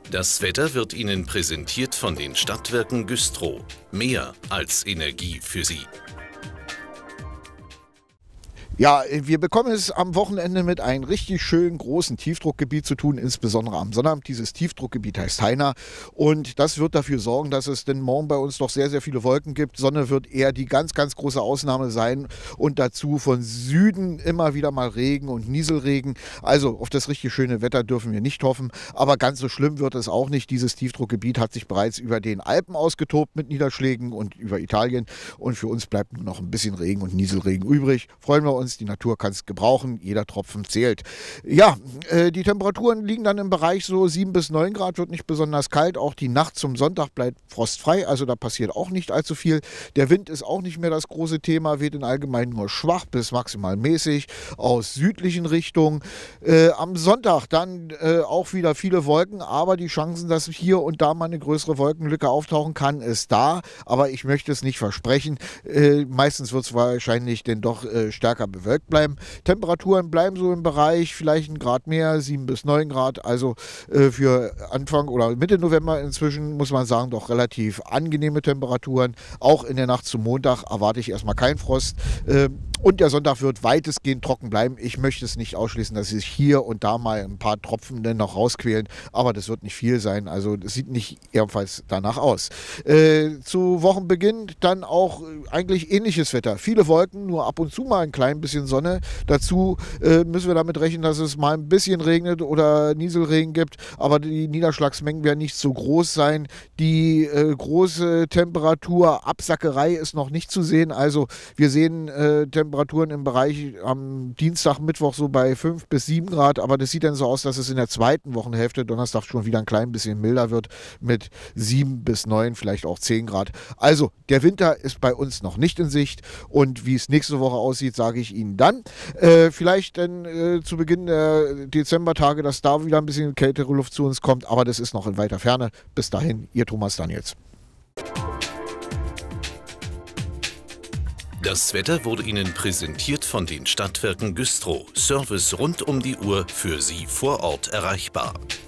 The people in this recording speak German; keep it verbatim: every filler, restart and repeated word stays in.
Das Wetter wird Ihnen präsentiert von den Stadtwerken Güstrow. Mehr als Energie für Sie. Ja, wir bekommen es am Wochenende mit einem richtig schönen großen Tiefdruckgebiet zu tun, insbesondere am Sonnabend. Dieses Tiefdruckgebiet heißt Heiner und das wird dafür sorgen, dass es denn morgen bei uns doch sehr, sehr viele Wolken gibt. Sonne wird eher die ganz, ganz große Ausnahme sein und dazu von Süden immer wieder mal Regen und Nieselregen. Also auf das richtig schöne Wetter dürfen wir nicht hoffen, aber ganz so schlimm wird es auch nicht. Dieses Tiefdruckgebiet hat sich bereits über den Alpen ausgetobt mit Niederschlägen und über Italien und für uns bleibt nur noch ein bisschen Regen und Nieselregen übrig. Freuen wir uns. Die Natur kann es gebrauchen, jeder Tropfen zählt. Ja, äh, die Temperaturen liegen dann im Bereich so sieben bis neun Grad, wird nicht besonders kalt. Auch die Nacht zum Sonntag bleibt frostfrei, also da passiert auch nicht allzu viel. Der Wind ist auch nicht mehr das große Thema, weht in allgemein nur schwach bis maximal mäßig aus südlichen Richtungen. Äh, am Sonntag dann äh, auch wieder viele Wolken, aber die Chancen, dass hier und da mal eine größere Wolkenlücke auftauchen kann, ist da. Aber ich möchte es nicht versprechen. Äh, meistens wird es wahrscheinlich denn doch äh, stärker bewölkt bleiben. Temperaturen bleiben so im Bereich, vielleicht ein Grad mehr, sieben bis neun Grad. Also äh, für Anfang oder Mitte November inzwischen muss man sagen, doch relativ angenehme Temperaturen. Auch in der Nacht zum Montag erwarte ich erstmal keinen Frost. Äh, und der Sonntag wird weitestgehend trocken bleiben. Ich möchte es nicht ausschließen, dass sich hier und da mal ein paar Tropfen dann noch rausquälen, aber das wird nicht viel sein. Also das sieht nicht ebenfalls danach aus. Äh, zu Wochenbeginn dann auch eigentlich ähnliches Wetter. Viele Wolken, nur ab und zu mal ein klein bisschen Sonne. Dazu äh, müssen wir damit rechnen, dass es mal ein bisschen regnet oder Nieselregen gibt, aber die Niederschlagsmengen werden nicht so groß sein. Die äh, große Temperaturabsackerei ist noch nicht zu sehen. Also wir sehen äh, Temperaturen im Bereich am Dienstag, Mittwoch so bei fünf bis sieben Grad, aber das sieht dann so aus, dass es in der zweiten Wochenhälfte Donnerstag schon wieder ein klein bisschen milder wird mit sieben bis neun, vielleicht auch zehn Grad. Also der Winter ist bei uns noch nicht in Sicht und wie es nächste Woche aussieht, sage ich Ihnen dann. Äh, vielleicht dann äh, zu Beginn der Dezembertage, dass da wieder ein bisschen kältere Luft zu uns kommt, aber das ist noch in weiter Ferne. Bis dahin, Ihr Thomas Daniels. Das Wetter wurde Ihnen präsentiert von den Stadtwerken Güstrow. Service rund um die Uhr für Sie vor Ort erreichbar.